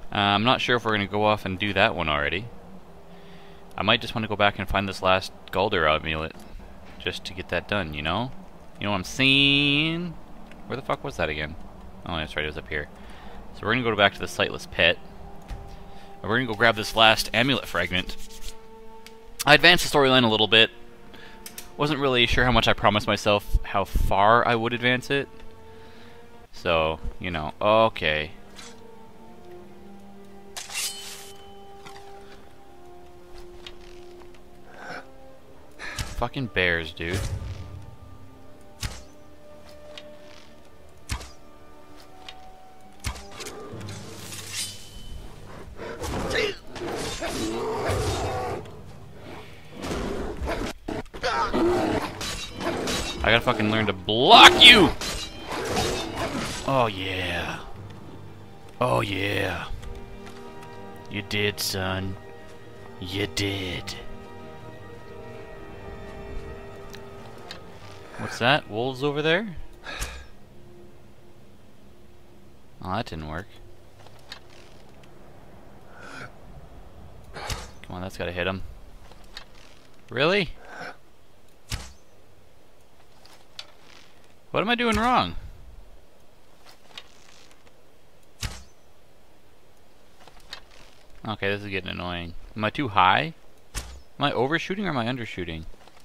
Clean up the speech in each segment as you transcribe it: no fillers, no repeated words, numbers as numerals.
I'm not sure if we're going to go off and do that one already. I might just want to go back and find this last Galder amulet just to get that done, you know? You know what I'm saying? Where the fuck was that again? Oh, that's right, it was up here. So we're going to go back to the Sightless Pit. And we're going to go grab this last amulet fragment. I advanced the storyline a little bit. Wasn't really sure how much I promised myself, how far I would advance it. So, you know, okay. Fucking bears, dude. I gotta fucking learn to block you! Oh yeah. Oh yeah. You did, son. You did. What's that? Wolves over there? Oh, that didn't work. Come on, that's gotta hit him. Really? What am I doing wrong? Okay, this is getting annoying. Am I too high? Am I overshooting or am I undershooting?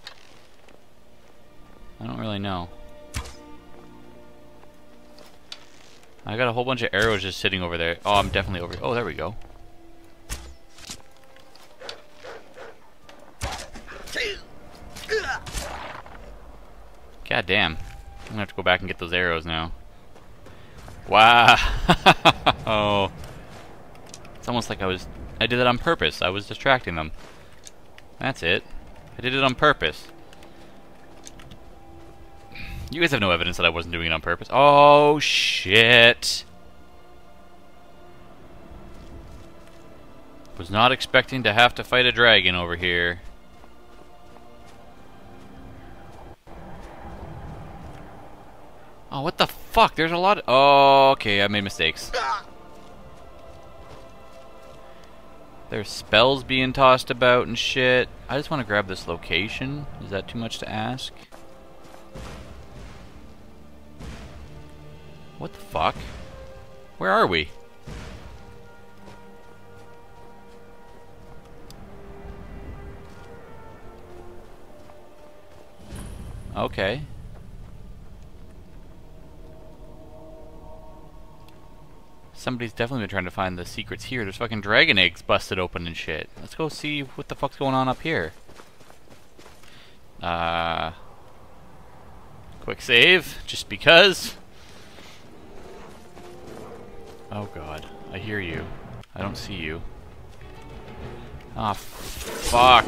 I don't really know. I got a whole bunch of arrows just sitting over there. Oh, I'm definitely over. Oh, there we go. God damn. I'm gonna have to go back and get those arrows now. Wow. Oh. It's almost like I did it on purpose. I was distracting them. That's it. I did it on purpose. You guys have no evidence that I wasn't doing it on purpose. Oh, shit. Was not expecting to have to fight a dragon over here. Oh, what the fuck? There's a lot of... Oh, okay, I made mistakes. There's spells being tossed about and shit. I just want to grab this location. Is that too much to ask? What the fuck? Where are we? Okay. Somebody's definitely been trying to find the secrets here. There's fucking dragon eggs busted open and shit. Let's go see what the fuck's going on up here. Quick save, just because. Oh god, I hear you. I don't see you. Ah, fuck.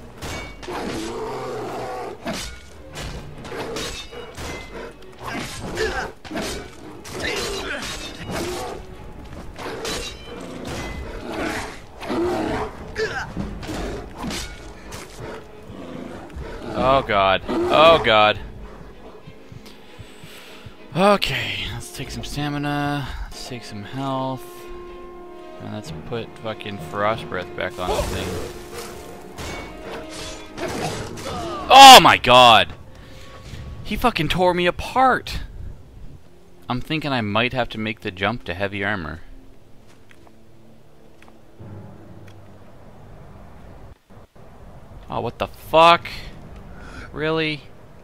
Oh god. Oh god. Okay, let's take some stamina. Let's take some health. And let's put fucking frost breath back on this thing. Oh my god! He fucking tore me apart! I'm thinking I might have to make the jump to heavy armor. Oh, what the fuck? Really?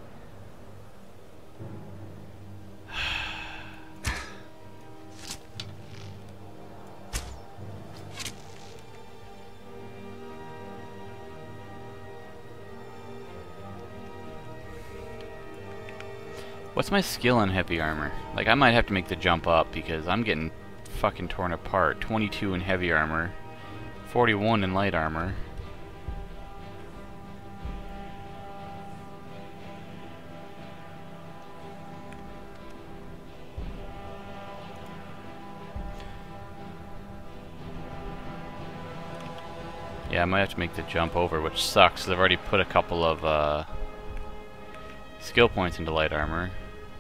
What's my skill in heavy armor? Like, I might have to make the jump up because I'm getting fucking torn apart. 22 in heavy armor, 41 in light armor. Yeah, I might have to make the jump over, which sucks because I've already put a couple of skill points into light armor.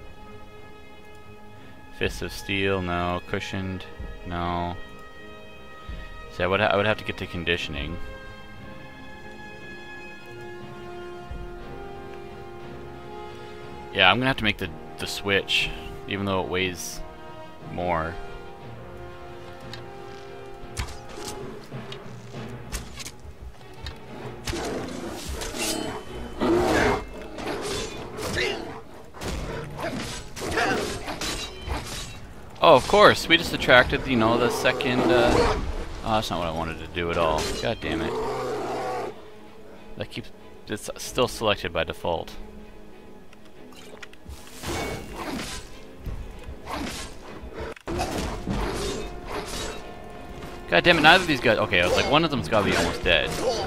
Fist of Steel, no. Cushioned, no. See, I would have to get to conditioning. Yeah, I'm gonna have to make the switch, even though it weighs more. Oh, of course, we just attracted, you know, the second, oh, that's not what I wanted to do at all. God damn it. That keeps, it's still selected by default. God damn it, neither of these guys, okay, I was like, one of them's gotta be almost dead.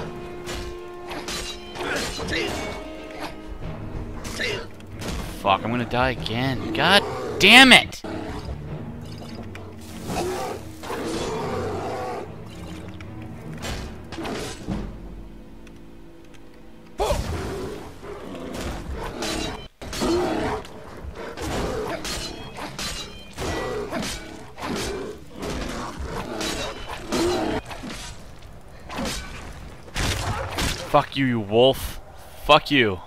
Fuck, I'm gonna die again. God damn it! Fuck you, you wolf. Fuck you.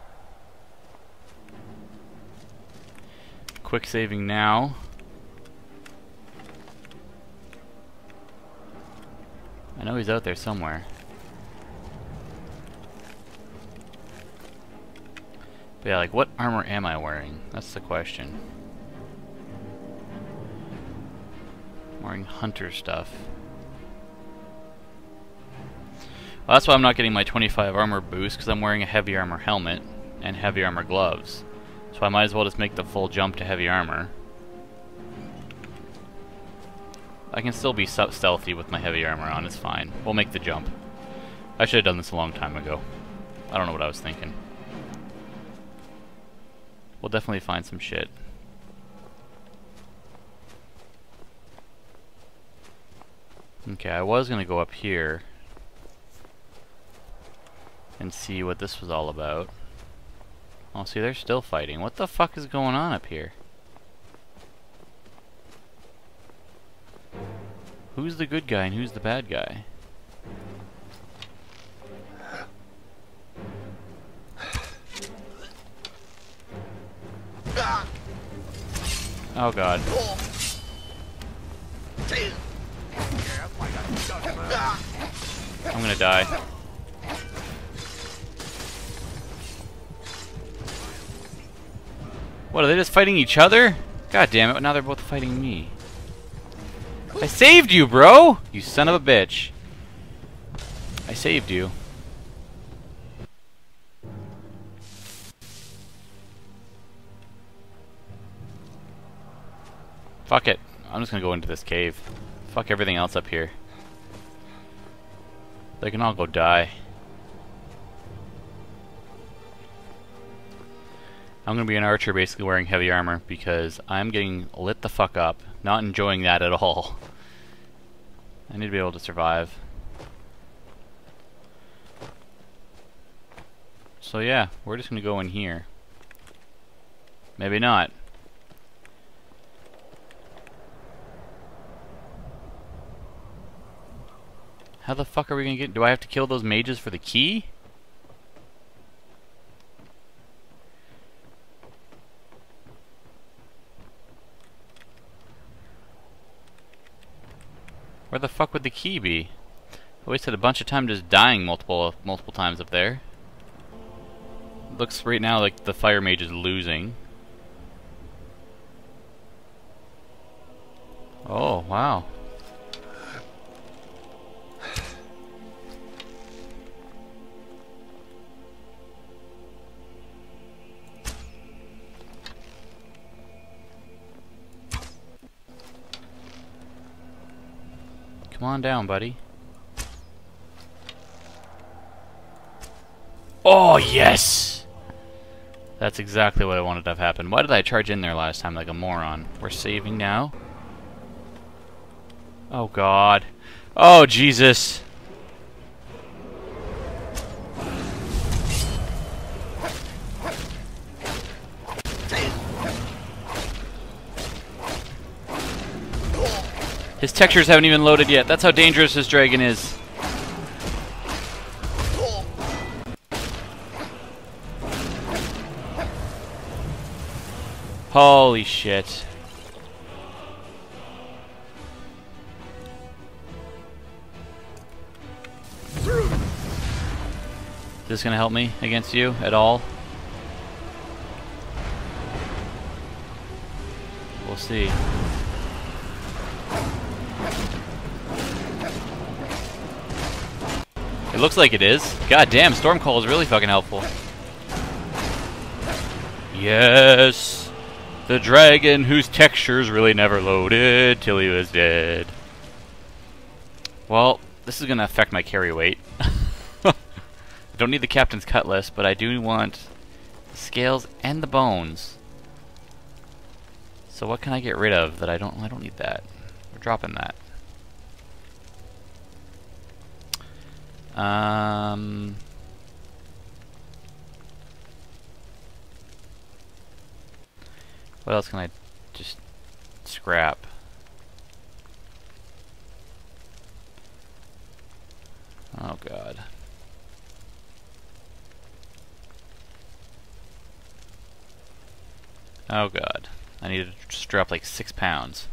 Quick saving now. I know he's out there somewhere. But yeah, like, what armor am I wearing? That's the question. I'm wearing hunter stuff. Well, that's why I'm not getting my 25 armor boost, because I'm wearing a heavy armor helmet and heavy armor gloves. So I might as well just make the full jump to heavy armor. I can still be stealthy with my heavy armor on, it's fine. We'll make the jump. I should have done this a long time ago. I don't know what I was thinking. We'll definitely find some shit. Okay, I was gonna go up here and see what this was all about. Oh, see, they're still fighting. What the fuck is going on up here? Who's the good guy and who's the bad guy? Oh god. I'm gonna die. What, are they just fighting each other? God damn it, now they're both fighting me. I saved you, bro! You son of a bitch. I saved you. Fuck it. I'm just gonna go into this cave. Fuck everything else up here. They can all go die. I'm gonna be an archer basically wearing heavy armor because I'm getting lit the fuck up. Not enjoying that at all. I need to be able to survive. So yeah, we're just gonna go in here. Maybe not. How the fuck are we gonna get... Do I have to kill those mages for the key? Where the fuck would the key be? I wasted a bunch of time just dying multiple times up there. Looks right now like the fire mage is losing. Oh, wow. Come on down, buddy. Oh, yes! That's exactly what I wanted to have happen. Why did I charge in there last time like a moron? We're saving now. Oh, God. Oh, Jesus. His textures haven't even loaded yet. That's how dangerous this dragon is. Holy shit. Is this gonna help me against you at all? We'll see. It looks like it is. God damn, Stormcall is really fucking helpful. Yes! The dragon whose textures really never loaded till he was dead. Well, this is gonna affect my carry weight. I don't need the captain's cutlass, but I do want the scales and the bones. So what can I get rid of that I don't need that. We're dropping that. What else can I just scrap? Oh god. Oh god. I need to just drop like 6 pounds.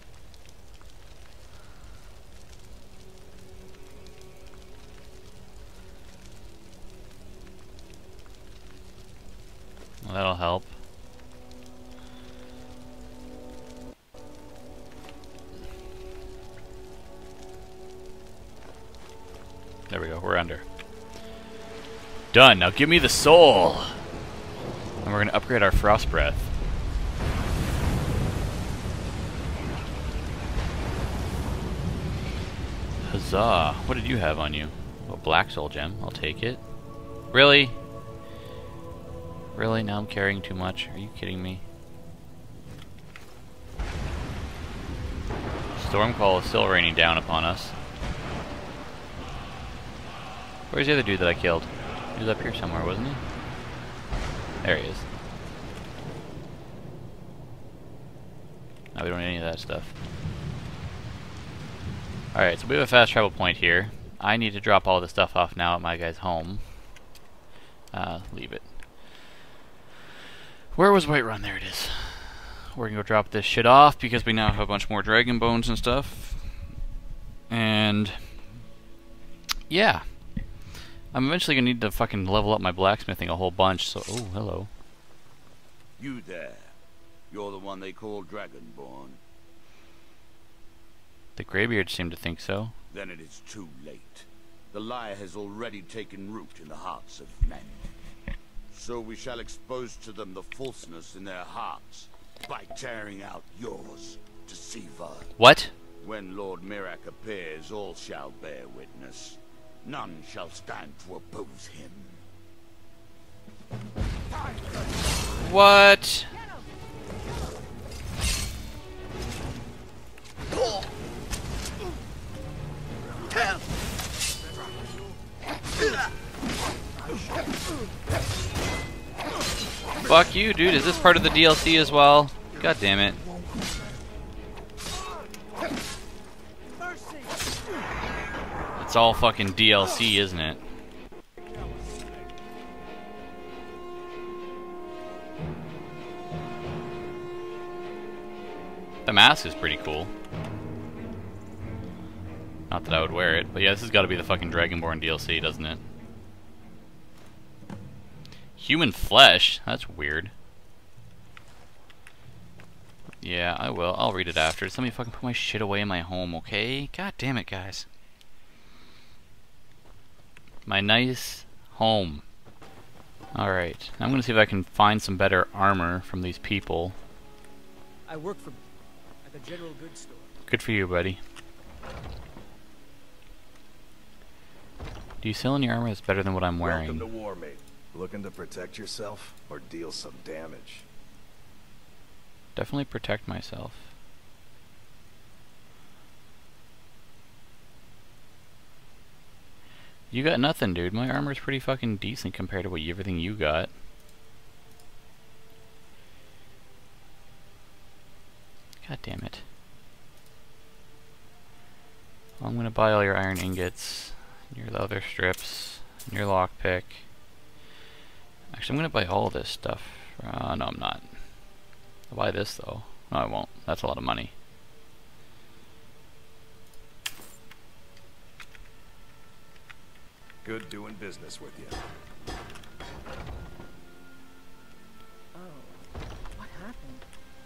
Well, that'll help. There we go, we're under. Done, now give me the soul! And we're gonna upgrade our frost breath. Huzzah! What did you have on you? A black soul gem, I'll take it. Really? Really? Now I'm carrying too much? Are you kidding me? Stormcall is still raining down upon us. Where's the other dude that I killed? He was up here somewhere, wasn't he? There he is. No, we don't need any of that stuff. Alright, so we have a fast travel point here. I need to drop all the stuff off now at my guy's home. Leave it. Where was Whiterun? There it is. We're gonna go drop this shit off because we now have a bunch more dragon bones and stuff. And yeah. I'm eventually gonna need to fucking level up my blacksmithing a whole bunch, so oh, hello. You there. You're the one they call Dragonborn. The Greybeards seem to think so. Then it is too late. The lie has already taken root in the hearts of men. So we shall expose to them the falseness in their hearts by tearing out yours, deceiver. What? When Lord Mirak appears, all shall bear witness. None shall stand to oppose him. What? Fuck you, dude. Is this part of the DLC as well? God damn it. It's all fucking DLC, isn't it? The mask is pretty cool. Not that I would wear it, but yeah, this has got to be the fucking Dragonborn DLC, doesn't it? Human flesh? That's weird. Yeah, I will. I'll read it after. Just let me fucking put my shit away in my home, okay? God damn it, guys. My nice home. Alright, I'm gonna see if I can find some better armor from these people. I work for at the general goods store. Good for you, buddy. Do you sell any armor that's better than what I'm wearing? Welcome to war, mate. Looking to protect yourself or deal some damage? Definitely protect myself. You got nothing, dude. My armor's pretty fucking decent compared to everything you got. God damn it. Well, I'm gonna buy all your iron ingots, your leather strips, and your lockpick. Actually, I'm gonna buy all this stuff. No, I'm not. I'll buy this though. No, I won't. That's a lot of money. Good doing business with you. Oh, what happened?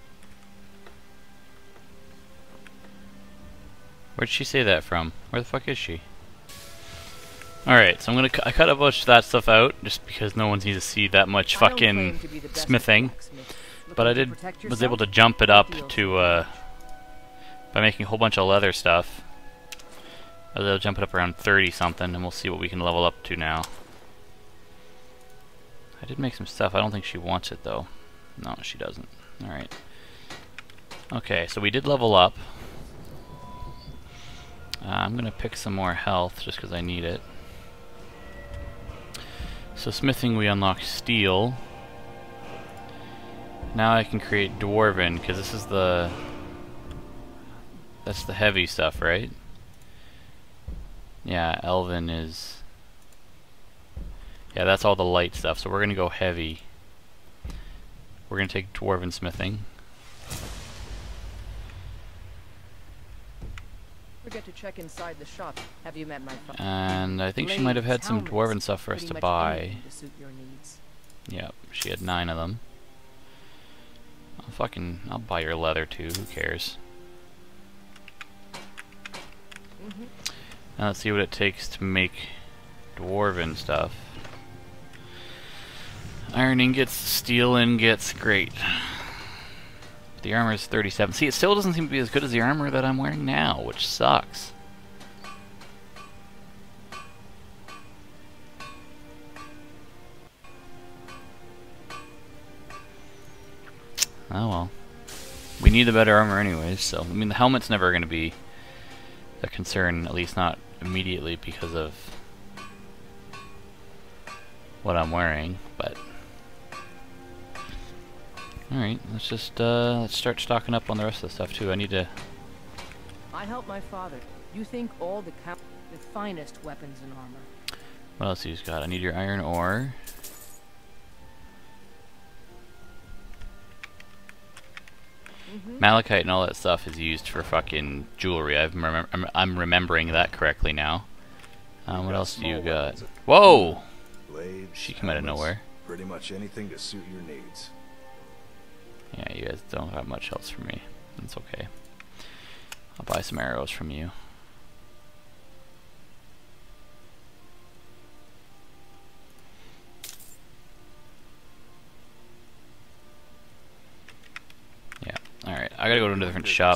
Where'd she say that from? Where the fuck is she? Alright, so I cut a bunch of that stuff out, just because no one needs to see that much fucking smithing. But I was able to jump it up to, by making a whole bunch of leather stuff. I was able to jump it up around 30 something, and we'll see what we can level up to now. I did make some stuff. I don't think she wants it though. No, she doesn't. Alright. Okay, so we did level up. I'm gonna pick some more health just because I need it. So smithing, we unlock steel. Now I can create dwarven because this is that's the heavy stuff, right? Yeah, elven is... Yeah, that's all the light stuff, so we're gonna go heavy. We're gonna take dwarven smithing. Forget to check inside the shop. Have you met my father? And I think she might have had some dwarven stuff for us to buy. Yep, she had 9 of them. I'll buy your leather too, who cares? Now let's see what it takes to make dwarven stuff. Iron ingots, steel ingots, great. The armor is 37. See, it still doesn't seem to be as good as the armor that I'm wearing now, which sucks. Oh well. We need the better armor anyways, so... I mean, the helmet's never going to be a concern, at least not immediately because of what I'm wearing, but... Alright, let's start stocking up on the rest of the stuff too. I need to... I helped my father. You think all the finest weapons and armor. What else he's got? I need your iron ore. Malachite and all that stuff is used for fucking jewelry. I'm remembering that correctly now. What else do you got? Whoa! Blades, she came out of nowhere. Pretty much anything to suit your needs. Yeah, you guys don't have much else for me. That's okay. I'll buy some arrows from you. Yeah, alright. I gotta go to a different shop.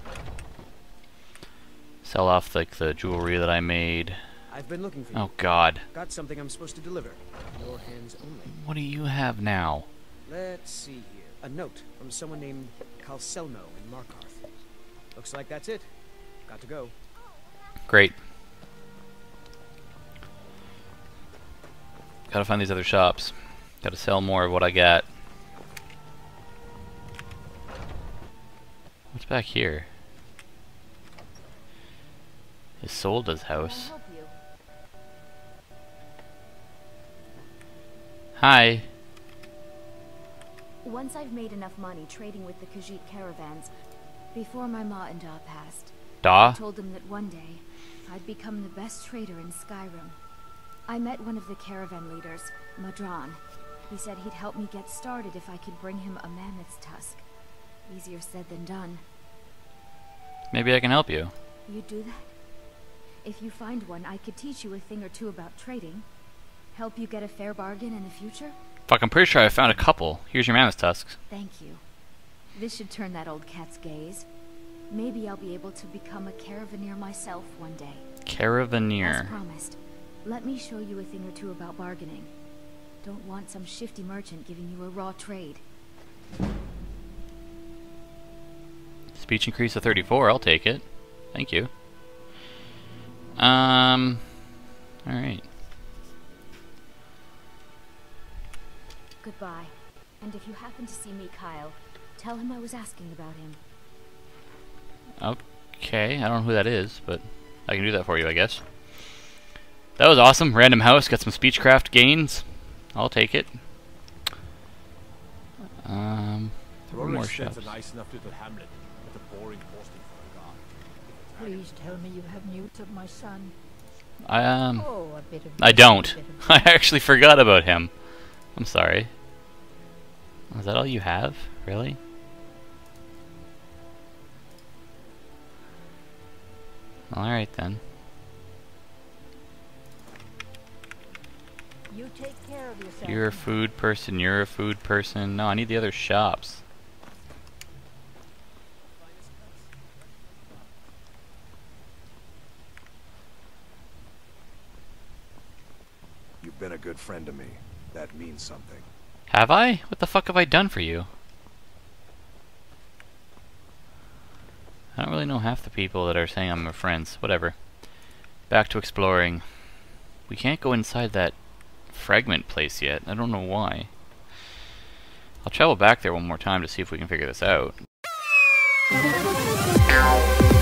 Sell off like the jewelry that I made. I've been looking for you. Oh god. Got something I'm supposed to deliver. Your hands only. What do you have now? Let's see here. A note from someone named Calcelno in Markarth. Looks like that's it. Got to go. Great. Gotta find these other shops. Gotta sell more of what I got. What's back here? Isolda's house. Hi. Once I've made enough money trading with the Khajiit caravans, before my ma and Da passed, I told them that one day I'd become the best trader in Skyrim. I met one of the caravan leaders, Madran. He said he'd help me get started if I could bring him a mammoth's tusk. Easier said than done. Maybe I can help you. You'd do that? If you find one, I could teach you a thing or two about trading. Help you get a fair bargain in the future? Fuck, I'm pretty sure I found a couple. Here's your mammoth tusks. Thank you. This should turn that old cat's gaze. Maybe I'll be able to become a caravaneer myself one day. Caravaneer. As promised, let me show you a thing or two about bargaining. Don't want some shifty merchant giving you a raw trade. Speech increase to 34, I'll take it. Thank you. Alright. Goodbye. And if you happen to see Mikhail, tell him I was asking about him. Okay, I don't know who that is, but... I can do that for you, I guess. That was awesome. Random house, got some speechcraft gains. I'll take it. Three more shops. A nice enough little hamlet, but a boring posting for a guard. Please tell me you have news of my son. Oh, a bit of I don't. I actually forgot about him. I'm sorry. Is that all you have? Really? Alright then. You take care of yourself. You're a food person, you're a food person. No, I need the other shops. You've been a good friend to me. That means something. Have I? What the fuck have I done for you? I don't really know half the people that are saying I'm my friends. Whatever. Back to exploring. We can't go inside that fragment place yet. I don't know why. I'll travel back there one more time to see if we can figure this out.